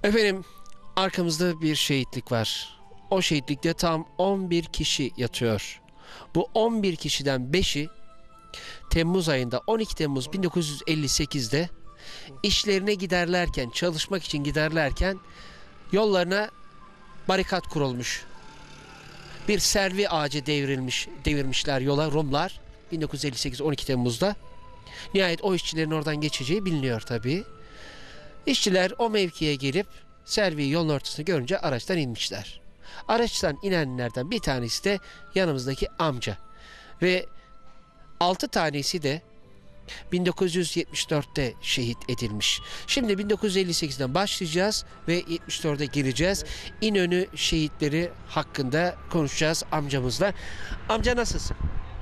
Efendim, arkamızda bir şehitlik var. O şehitlikte tam on bir kişi yatıyor. Bu on bir kişiden beşi Temmuz ayında, on iki Temmuz bin dokuz yüz elli sekizde işlerine giderlerken, çalışmak için giderlerken yollarına barikat kurulmuş. Bir servi ağacı devrilmiş, devirmişler yola Rumlar bin dokuz yüz elli sekiz on iki Temmuz'da. Nihayet o işçilerin oradan geçeceği biliniyor tabii. İşçiler o mevkiye gelip serviyi yolun ortasını görünce araçtan inmişler. Araçtan inenlerden bir tanesi de yanımızdaki amca. Ve altı tanesi de bin dokuz yüz yetmiş dörtte şehit edilmiş. Şimdi bin dokuz yüz elli sekizden başlayacağız ve yetmiş dörde gireceğiz. İnönü şehitleri hakkında konuşacağız amcamızla. Amca nasılsın?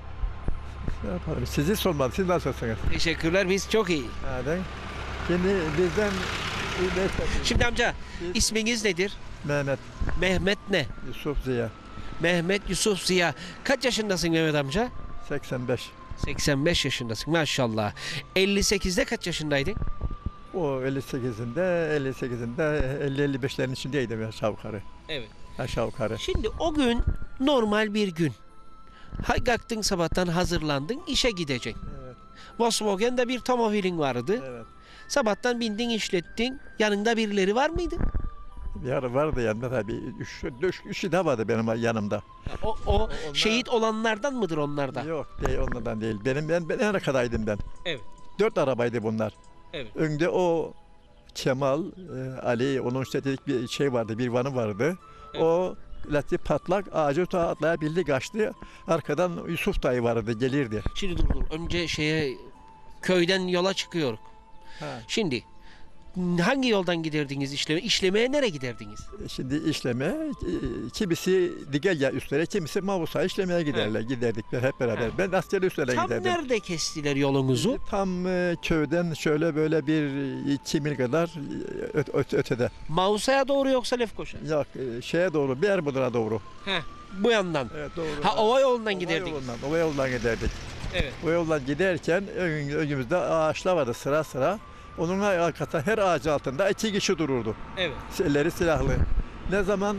Ne yapalım? Sizi sormadım. Siz nasılsınız?
Teşekkürler, biz çok iyi.
Hadi. Şimdi bizden
Şimdi amca, isminiz nedir?
Mehmet
Mehmet ne?
Yusuf Ziya
Mehmet Yusuf Ziya. Kaç yaşındasın Mehmet amca?
seksen beş.
seksen beş yaşındasın maşallah. elli sekizde kaç yaşındaydın?
O elli sekizinde, elli sekizinde elli elli beşlerin içindeydim aşağı yukarı.
Evet.
Aşağı yukarı.
Şimdi o gün normal bir gün. Ha, kalktın sabahtan hazırlandın, işe gideceksin.
Evet.
Volkswagen'de bir tomobilin vardı.
Evet.
Sabahtan bindin, işlettin. Yanında birileri var mıydı?
Bir ara vardı yanında tabii. Üç, üç, üç daha vardı benim yanımda.
O, o
Onlar-
şehit olanlardan mıdır onlar da?
Yok değil, onlardan değil. Benim ben, ben en arkadaydım ben.
Evet.
Dört arabaydı bunlar.
Evet.
Önde o Kemal, e, Ali, onun işte dedik bir şey vardı, bir vanı vardı.
Evet.
O latif patlak ağacı tuğa atlayabildi, kaçtı. Arkadan Yusuf dayı vardı, gelirdi.
Şimdi dur dur. Önce şeye köyden yola çıkıyor.
Ha.
Şimdi hangi yoldan giderdiniz işleme? İşlemeye nereye giderdiniz?
Şimdi işleme, e, kimisi Digelya üstlere, kimisi Mavusa işlemeye giderler, giderdik hep beraber.
Ha.
Ben askeri üstlere
Tam
giderdim.
nerede kestiler yolunuzu?
Tam e, köyden şöyle böyle bir iki mil kadar e, öt- öt- ötede.
Mausa'ya doğru yoksa Lefkoşa?
Yok, e, şeye doğru, Berbudur'a doğru.
Heh, bu yandan.
Evet doğru.
Ha, ova yolundan
Ova
giderdik.
yolundan, ova yolundan giderdik.
Evet.
O yoldan giderken ön- önümüzde ağaçlar vardı sıra sıra. Onun arkasında her ağacın altında iki kişi dururdu.
Evet.
Elleri silahlı. Ne zaman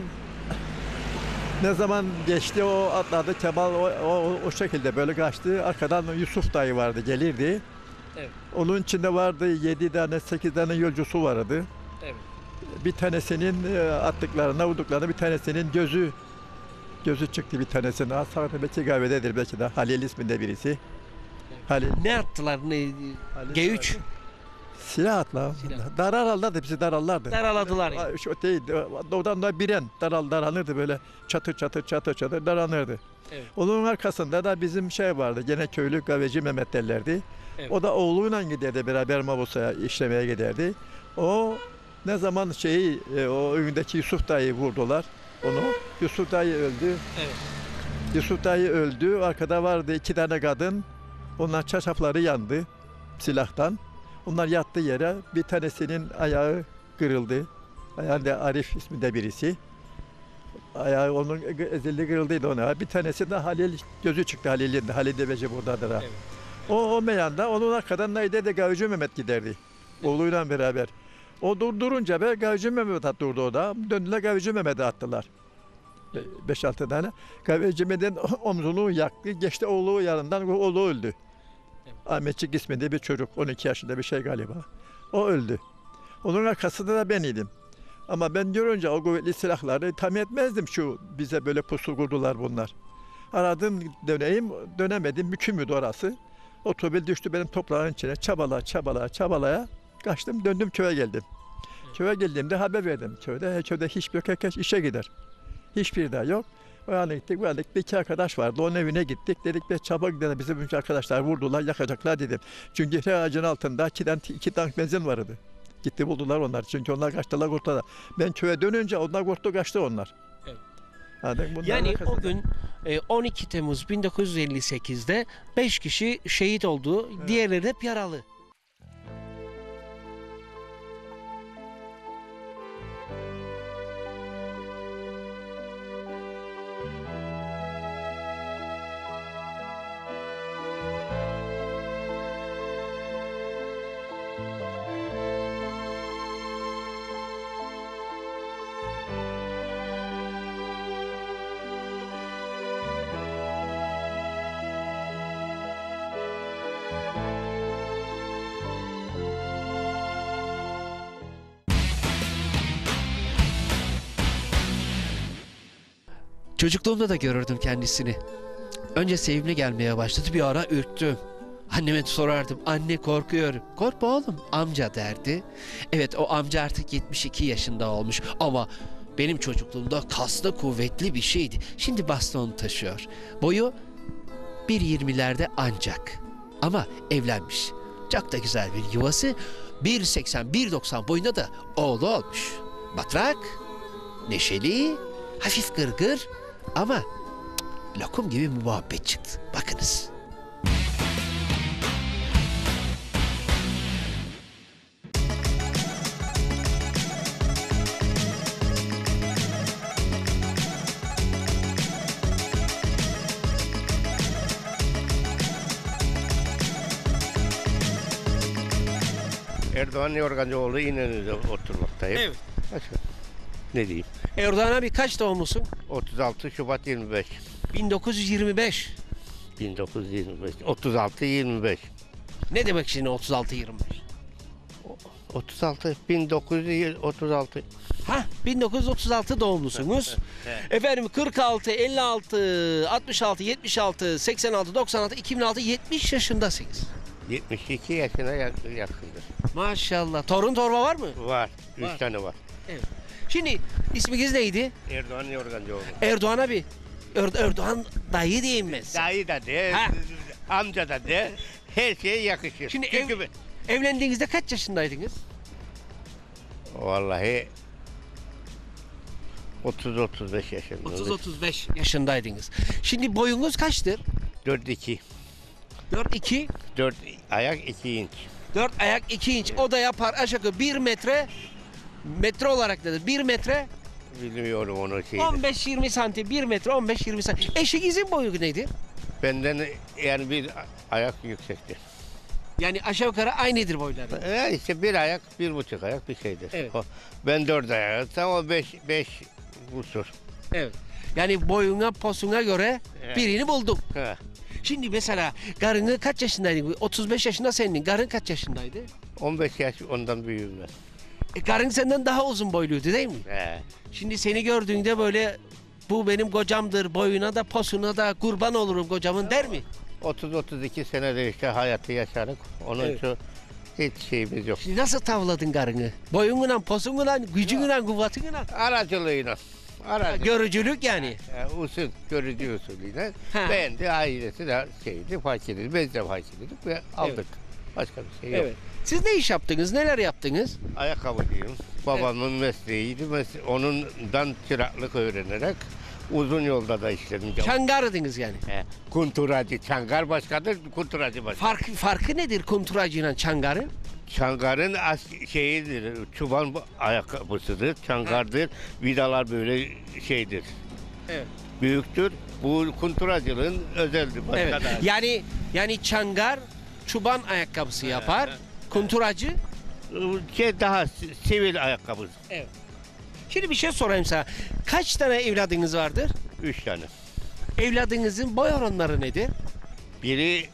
ne zaman geçti o atladı Kemal o, o, o şekilde böyle kaçtı. Arkadan Yusuf dayı vardı gelirdi.
Evet.
Onun içinde vardı yedi tane sekiz tane yolcusu vardı.
Evet.
Bir tanesinin e, attıklarına vurduklarına bir tanesinin gözü gözü çıktı bir tanesinin. Hastanede belki gaybededir belki de Halil isminde birisi. Halil.
Ne attılar? Ne?
Halil
G üç.
Silah atla.
Silah.
Dararlardı bizi dararlardı.
Daraladılar yani.
Aa, Şu değil. Oradan da biren daral daranırdı böyle çatır çatır çatır çatır daranırdı.
Evet.
Onun arkasında da bizim şey vardı. Gene köylü Gaveci Mehmet derlerdi.
Evet.
O da oğluyla giderdi beraber Mabusa'ya işlemeye giderdi. O ne zaman şeyi e, o önündeki Yusuf dayı vurdular onu. Yusuf dayı öldü.
Evet.
Yusuf dayı öldü. Arkada vardı iki tane kadın. Onlar çarşafları yandı silahtan. Onlar yattı yere. Bir tanesinin ayağı kırıldı. Ayağında Arif isminde birisi. Ayağı onun ezildi kırıldıydı ona. Bir tanesi de Halil gözü çıktı Halil'in. Halil Deveci buradadır ha.
Evet.
O, o meyanda onun arkadan neydi de Gavcı Mehmet giderdi. Oğluyla beraber. O durdurunca be Gavcı Mehmet at durdu o da. Döndüler Gavcı Mehmet'e attılar. Be- Beş altı tane. Gavcı Mehmet'in omzunu yaktı. Geçti oğlu yanından oğlu öldü. Ahmetçik isminde bir çocuk. on iki yaşında bir şey galiba. O öldü. Onun arkasında da ben idim. Ama ben görünce o kuvvetli silahları tam etmezdim şu bize böyle pusu kurdular bunlar. Aradım döneyim, dönemedim. Mükümmüydü orası. Otomobil düştü benim toprağın içine. Çabala, çabala, çabalaya kaçtım. Döndüm köye geldim. Köye geldiğimde haber verdim. Köyde, köyde hiçbir yok. Herkes işe gider. Hiçbir daha yok. O yana gittik, bu yana gittik. Bir iki arkadaş vardı. Onun evine gittik. Dedik be çabuk gidelim. Bizim üç arkadaşlar vurdular, yakacaklar dedim. Çünkü her ağacın altında iki, tane, iki tank benzin vardı. Gitti buldular onlar. Çünkü onlar kaçtılar kurtuldular. Ben köye dönünce onlar korktu kaçtı onlar.
Evet.
Yani, bunların
Yani o
arkasında-
gün e, on iki Temmuz bin dokuz yüz elli sekizde beş kişi şehit oldu. Diğerleri de hep yaralı. Çocukluğumda da görürdüm kendisini. Önce sevimli gelmeye başladı, bir ara ürktüm. Anneme sorardım, anne korkuyorum. Korkma oğlum, amca derdi. Evet, o amca artık yetmiş iki yaşında olmuş ama benim çocukluğumda kaslı kuvvetli bir şeydi. Şimdi baston taşıyor. Boyu bir yirmilerde ancak. Ama evlenmiş. Çok da güzel bir yuvası. bir seksen bir doksan boyunda da oğlu olmuş. Matrak, neşeli, hafif gırgır ama cık, lokum gibi bir muhabbet çıktı. Bakınız.
Erdoğan Yorgancıoğlu İnönü'de oturmaktayım.
Evet.
Başka ne diyeyim?
Erdoğan abi kaç doğumlusun?
otuz altı Şubat yirmi beş.
bin dokuz yüz yirmi beş.
bin dokuz yüz yirmi beş. otuz altı yirmi beş.
Ne demek şimdi otuz altı yirmi beş?
otuz altı bin dokuz yüz otuz altı.
Ha, bin dokuz yüz otuz altı doğumlusunuz. Efendim kırk altı, elli altı, altmış altı, yetmiş altı, seksen altı, doksan altı, iki bin altı, yetmiş yaşındasınız.
yetmiş iki yaşına yak- yakındır.
Maşallah. Torun torba var mı?
Var. Üç
Var.
tane var.
Şimdi isminiz neydi?
Erdoğan Yorgancıoğlu.
Erdoğan abi. Er- Erdoğan dayı diyeyim ben size.
Dayı da de,
Ha.
amca da de, her şeye yakışır.
Şimdi
Çünkü
ev-
ben-
Evlendiğinizde kaç yaşındaydınız?
vallahi otuz otuz beş yaşında.
otuz otuz beş yaşındaydınız. Şimdi boyunuz kaçtır?
dört iki.
dört iki.
dört ayak iki inç.
dört ayak iki inç. O da yapar aşağı yukarı bir metre. Metre olarak nedir? bir metre
Bilmiyorum onu şeyi.
on beş yirmi santim. bir metre on beş yirmi santim. Eşinizin boyu nedir?
Benden yani bir ayak yüksektir.
Yani aşağı yukarı aynıdır boyları.
E işte bir ayak, bir buçuk ayak bir şeydir.
Evet.
O, ben dört ayak, o beş, beş busur.
Evet. Yani boyuna posuna göre
Evet.
birini buldum.
Ha.
Şimdi mesela karını kaç yaşındaydın? otuz beş yaşında senin. Karın kaç yaşındaydı?
on beş yaş ondan büyüğüm ben.
E, karın senden daha uzun boyluydu değil mi?
He.
Şimdi seni gördüğünde böyle bu benim kocamdır, boyuna da posuna da kurban olurum kocamın der mi?
otuz otuz iki senedir işte hayatı yaşadık. Onun
Evet.
için hiç şeyimiz yok.
Şimdi nasıl tavladın karını? Boyunla, posunla, gücünle, kuvvetinle.
Aracılığıyla. Aracı.
Görücülük yani.
E, usul, görücü usulüyle.
Ha.
Beğendi, ailesi de şeydi, fakirdi. Biz de fakirdik ve aldık. Başka bir şey yok.
Evet. Siz ne iş yaptınız? Neler yaptınız?
Ayakkabıcıyım. Babamın mesleğiydi. Mes- onundan çıraklık öğrenerek uzun yolda da işledim.
Çangarıdınız yani.
He, kunturacı, çangar başkadır, kunturacı başkadır.
Fark, farkı nedir konturacıyla çangarın?
Çangarın as şeyidir, çuban bu- ayakkabısıdır, çangardır. Vidalar böyle şeydir.
Evet.
Büyüktür. Bu kunturacılığın özeldir. Başka
Evet.
da.
Yani yani çangar çuban ayakkabısı yapar. Konturacı.
Şey daha si- sivil ayakkabı.
Şimdi bir şey sorayım sana. Kaç tane evladınız vardır?
Üç tane.
Evladınızın boy oranları nedir?
Biri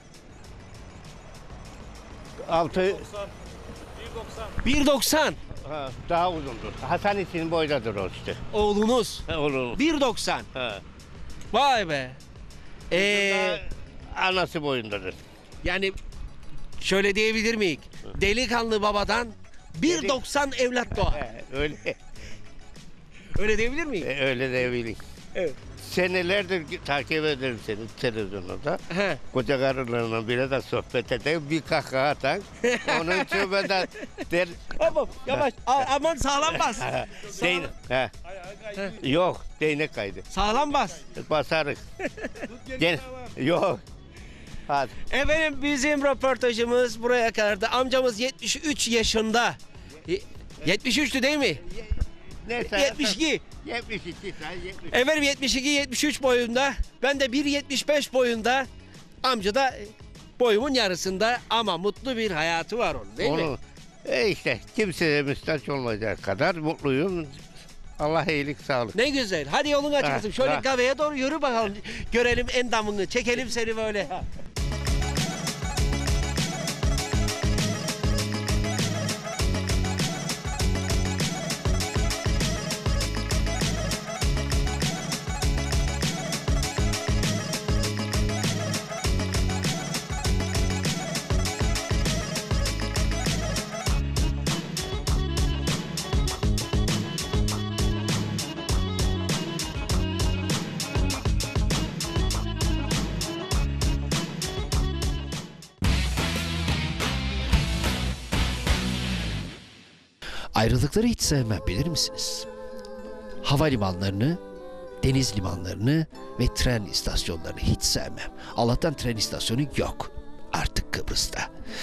altı
bir doksan.
ha, daha uzundur. Hasan için boydadır o işte.
Oğlunuz.
Olur.
bir doksan.
Ha.
Vay be. Ee,
Daha anası boyundadır.
yani şöyle diyebilir miyiz? Delikanlı babadan bir doksan evlat doğar.
He, öyle
Öyle diyebilir miyiz?
e, öyle de bilin.
Evet.
Senelerdir takip ederim seni televizyonda.
He.
Koca karılarla bile de sohbet eder, bir kahkaha atan. Onun için ben de der,
Hop yavaş. A- aman sağlam bas.
değnek, he. Yok, değnek kaydı.
Sağlam bas.
Basarız. Gel, yok. Hadi.
Efendim bizim röportajımız buraya kadardı. Amcamız yetmiş üç yaşında. Y- yetmiş üçtü değil mi?
Neyse.
yetmiş iki.
yetmiş iki sen yetmiş.
Efendim yetmiş iki yetmiş üç boyunda. Ben de bir yetmiş beş boyunda. Amca da boyumun yarısında ama mutlu bir hayatı var onun değil mi?
Onu, e işte kimseye müstaç olmayacak kadar mutluyum. Allah iyilik sağlık.
Ne güzel. Hadi yolun açık
Ha,
olsun. Şöyle
ha.
kahveye doğru yürü bakalım. Görelim endamını. Çekelim seni böyle. Ayrılıkları hiç sevmem, bilir misiniz? Havalimanlarını, deniz limanlarını ve tren istasyonlarını hiç sevmem. Allah'tan tren istasyonu yok artık Kıbrıs'ta.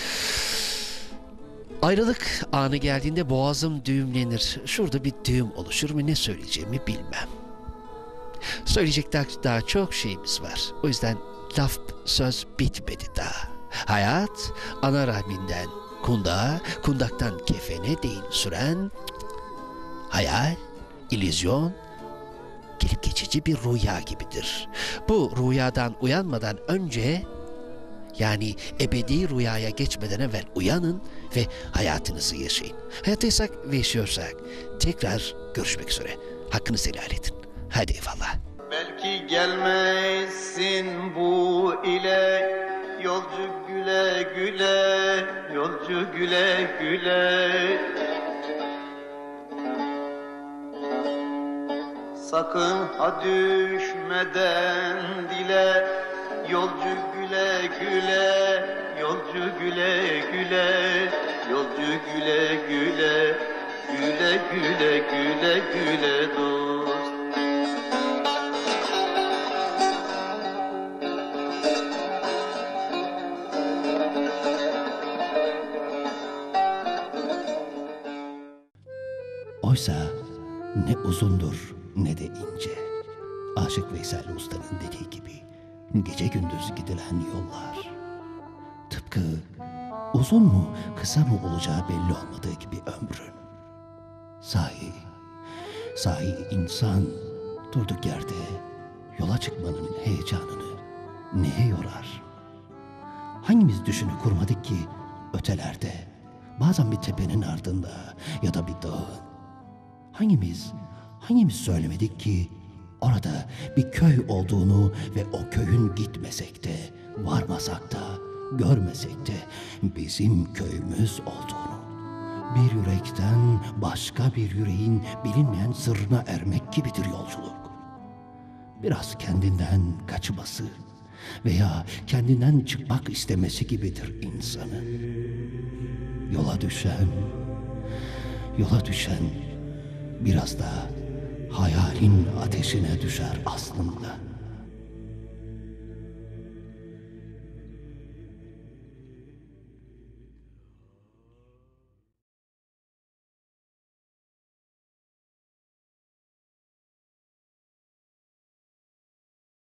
Ayrılık anı geldiğinde boğazım düğümlenir. Şurada bir düğüm oluşur mu, ne söyleyeceğimi bilmem. Söyleyecek daha, daha çok şeyimiz var. O yüzden laf söz bitmedi daha. Hayat ana rahminden kundağa, kundaktan kefene değil süren hayal, illüzyon, gelip geçici bir rüya gibidir. Bu rüyadan uyanmadan önce, yani ebedi rüyaya geçmeden evvel uyanın ve hayatınızı yaşayın. Hayattaysak ve yaşıyorsak tekrar görüşmek üzere. Hakkınızı helal edin. Hadi eyvallah.
Belki gelmezsin bu ile, yolcu güle güle, yolcu güle güle. Sakın ha düşmeden dile, yolcu güle güle, yolcu güle güle, yolcu güle güle, güle güle güle güle dost.
Oysa ne uzundur ne de ince. Aşık Veysel Usta'nın dediği gibi gece gündüz gidilen yollar. Tıpkı uzun mu kısa mı olacağı belli olmadığı gibi ömrün. Sahi, sahi insan durduk yerde yola çıkmanın heyecanını neye yorar? Hangimiz düşünü kurmadık ki ötelerde, bazen bir tepenin ardında ya da bir dağın? Hangimiz, hangimiz söylemedik ki orada bir köy olduğunu ve o köyün gitmesek de, varmasak da, görmesek de bizim köyümüz olduğunu. Bir yürekten başka bir yüreğin bilinmeyen sırrına ermek gibidir yolculuk. Biraz kendinden kaçması veya kendinden çıkmak istemesi gibidir insanın. Yola düşen, yola düşen biraz da hayalin ateşine düşer aslında.